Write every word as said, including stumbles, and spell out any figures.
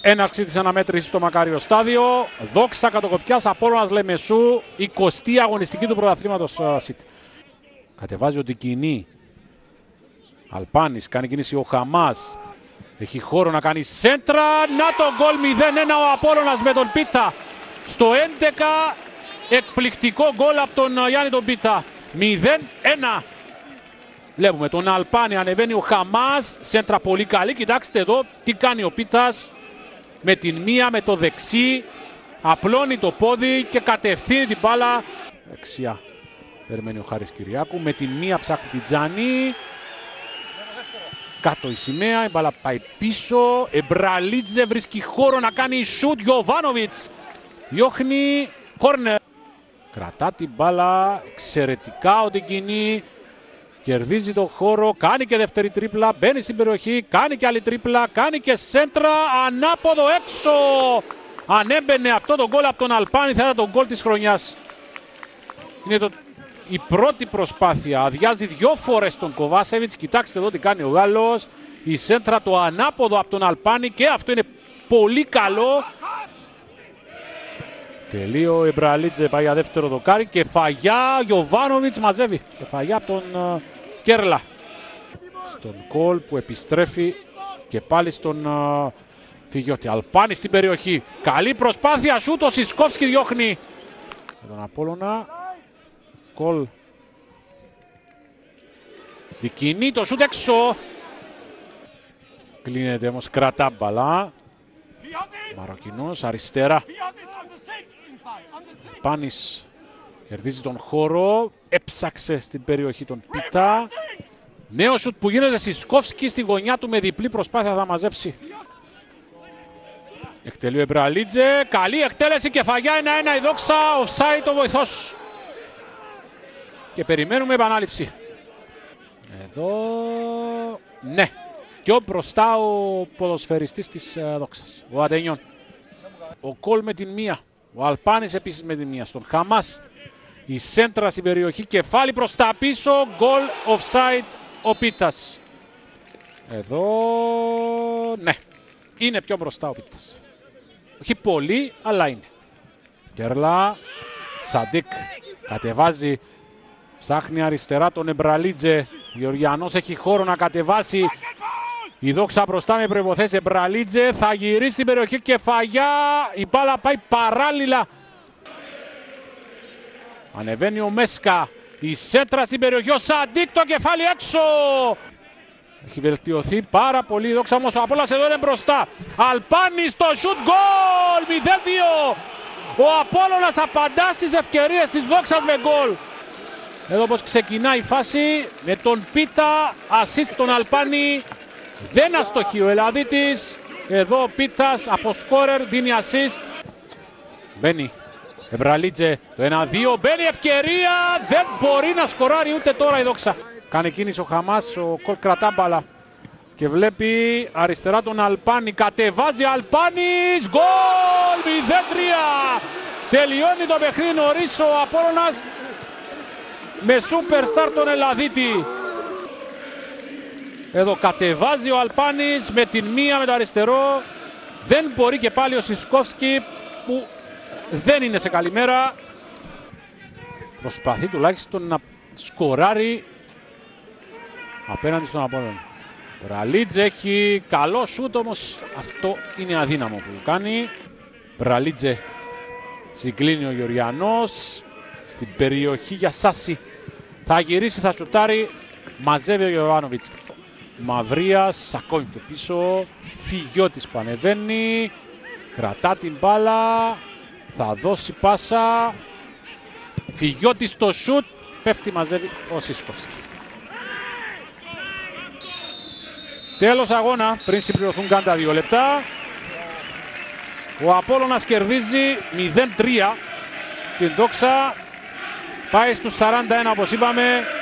Έναρξη της αναμέτρησης στο Μακάριο Στάδιο. Δόξα Κατοκοπιάς, Απόλλωνας Λεμεσού, εικοστή αγωνιστική του πρωταθλήματος City. Κατεβάζει ο Ντικινή. Αλπάνης, κάνει κίνηση ο Χαμάς. Έχει χώρο να κάνει σέντρα. Να το γκολ, μηδέν ένα ο Απόλλωνας με τον Πίτα. Στο έντεκα εκπληκτικό γκολ από τον Γιάννη τον Πίτα. μηδέν ένα. Βλέπουμε τον Αλπάνη, ανεβαίνει ο Χαμάς. Σέντρα πολύ καλή. Κοιτάξτε εδώ τι κάνει ο Πίτας. Με την μία, με το δεξί. Απλώνει το πόδι και κατευθύνει την μπάλα. Δεξιά. Περιμένει ο Χάρης Κυριάκου. Με την μία ψάχνει την Τζάνι. Κάτω η σημαία. Η μπάλα πάει πίσω. Εμπραλίτζε βρίσκει χώρο να κάνει σουτ. Γιοβάνοβιτς διώχνει. Κόρνερ. Κρατά την μπάλα. Εξαιρετικά ο Ντικινή. Κερδίζει τον χώρο. Κάνει και δεύτερη τρίπλα. Μπαίνει στην περιοχή. Κάνει και άλλη τρίπλα. Κάνει και σέντρα. Ανάποδο έξω. Αν έμπαινε αυτό το γκολ από τον Αλπάνη θα ήταν το γκολ της χρονιάς. Είναι το... η πρώτη προσπάθεια. Αδειάζει δυο φορές τον Κοβάσεβιτς. Κοιτάξτε εδώ τι κάνει ο Γάλλος. Η σέντρα το ανάποδο από τον Αλπάνη και αυτό είναι πολύ καλό. Τελείο Εμπραλίτζε πάει για δεύτερο δοκάρι. Κεφαγιά. Γιοβάνοβιτς μαζεύει. Κεφαγιά από τον uh, Κέρλα. Στον γκολ που επιστρέφει και πάλι στον uh, Φιγιώτη. Αλπάνη στην περιοχή. Καλή προσπάθεια. Σούτ. Ο Σισκόφσκι διώχνει. Με τον Απόλλωνα. Γκολ. Ντικινή. Το σούτ έξω. Κλείνεται όμως. Κρατά μπαλά. Μαροκινός αριστερά. Πάνης κερδίζει τον χώρο. Έψαξε στην περιοχή τον Πίτα. Νέο σουτ που γίνεται. Σισκόφσκι στη γωνιά του με διπλή προσπάθεια θα μαζέψει. Εκτελεί ο Εμπραλίτζε. Καλή εκτέλεση. Κεφαγιά. ένα ένα η Δόξα. Offside ο βοηθός. Και περιμένουμε επανάληψη. Εδώ. Ναι. Πιο μπροστά ο ποδοσφαιριστής της Δόξας. Ο Αντενιών. Ο Κολ με την μία. Ο Αλπάνης επίσης με την μία. Στον Χαμάς. Η σέντρα στην περιοχή. Κεφάλι προς τα πίσω. Γκολ offside ο Πίτας. Εδώ. Ναι. Είναι πιο μπροστά ο Πίτας. Όχι πολύ, αλλά είναι. Κέρλα. Σαντίκ. Κατεβάζει. Ψάχνει αριστερά τον Εμπραλίτζε. Γεωργιανός έχει χώρο να κατεβάσει. Η Δόξα μπροστά με προϋποθέσεις. Εμπραλίτζε θα γυρίσει στην περιοχή. Κεφαγιά. Η μπάλα πάει παράλληλα. Ανεβαίνει ο Μέσκα. Η σέντρα στην περιοχή. Ο Σαντίκ το κεφάλι έξω. Έχει βελτιωθεί πάρα πολύ η Δόξα όμως. Ο Απόλλωνας εδώ είναι μπροστά. Αλπάνης το σουτ. Γκολ. μηδέν δύο. Ο Απόλλωνας απαντά στις ευκαιρίες της Δόξας με γκολ. Εδώ πως ξεκινάει η φάση. Με τον Πίτα. Ασίστ τον Αλπάνη. Δεν αστοχεί ο Ελλαδίτης. Εδώ ο Πίτας από σκόρερ δίνει assist. Μπαίνει Εμπραλίτζε το ένα δύο. Μπαίνει ευκαιρία. Δεν μπορεί να σκοράρει ούτε τώρα η Δόξα. Κάνει κίνηση ο Χαμάς. Ο Κολ κρατά μπάλα. Και βλέπει αριστερά τον Αλπάνη. Κατεβάζει Αλπάνης. Γκολ μηδέν τρία. Τελειώνει το παιχνίδι νωρίς ο Απόλλωνας. Με superstar τον Ελλαδίτη. Εδώ κατεβάζει ο Αλπάνης με την μία με το αριστερό. Δεν μπορεί και πάλι ο Σισκόφσκι που δεν είναι σε καλή μέρα. Προσπαθεί τουλάχιστον να σκοράρει απέναντι στον Απόλλωνα. Μπραλίτζε έχει καλό σούτ όμως αυτό είναι αδύναμο που κάνει. Μπραλίτζε συγκλίνει ο Γεωργιανός. Στην περιοχή για Σάση. Θα γυρίσει, θα σουτάρει. Μαζεύει ο Γιοβάνοβιτς. Μαυρίας, ακόμη πιο πίσω. Φιγιώτης πανεβαίνει. Κρατά την μπάλα. Θα δώσει πάσα. Φιγιώτης στο σουτ. Πέφτει, μαζεύει ο Σίσκοφσκι. Τέλος αγώνα. Πριν συμπληρωθούν καν τα δύο λεπτά. Ο Απόλλωνας κερδίζει μηδέν τρία. Την Δόξα πάει στους σαράντα ένα όπως είπαμε.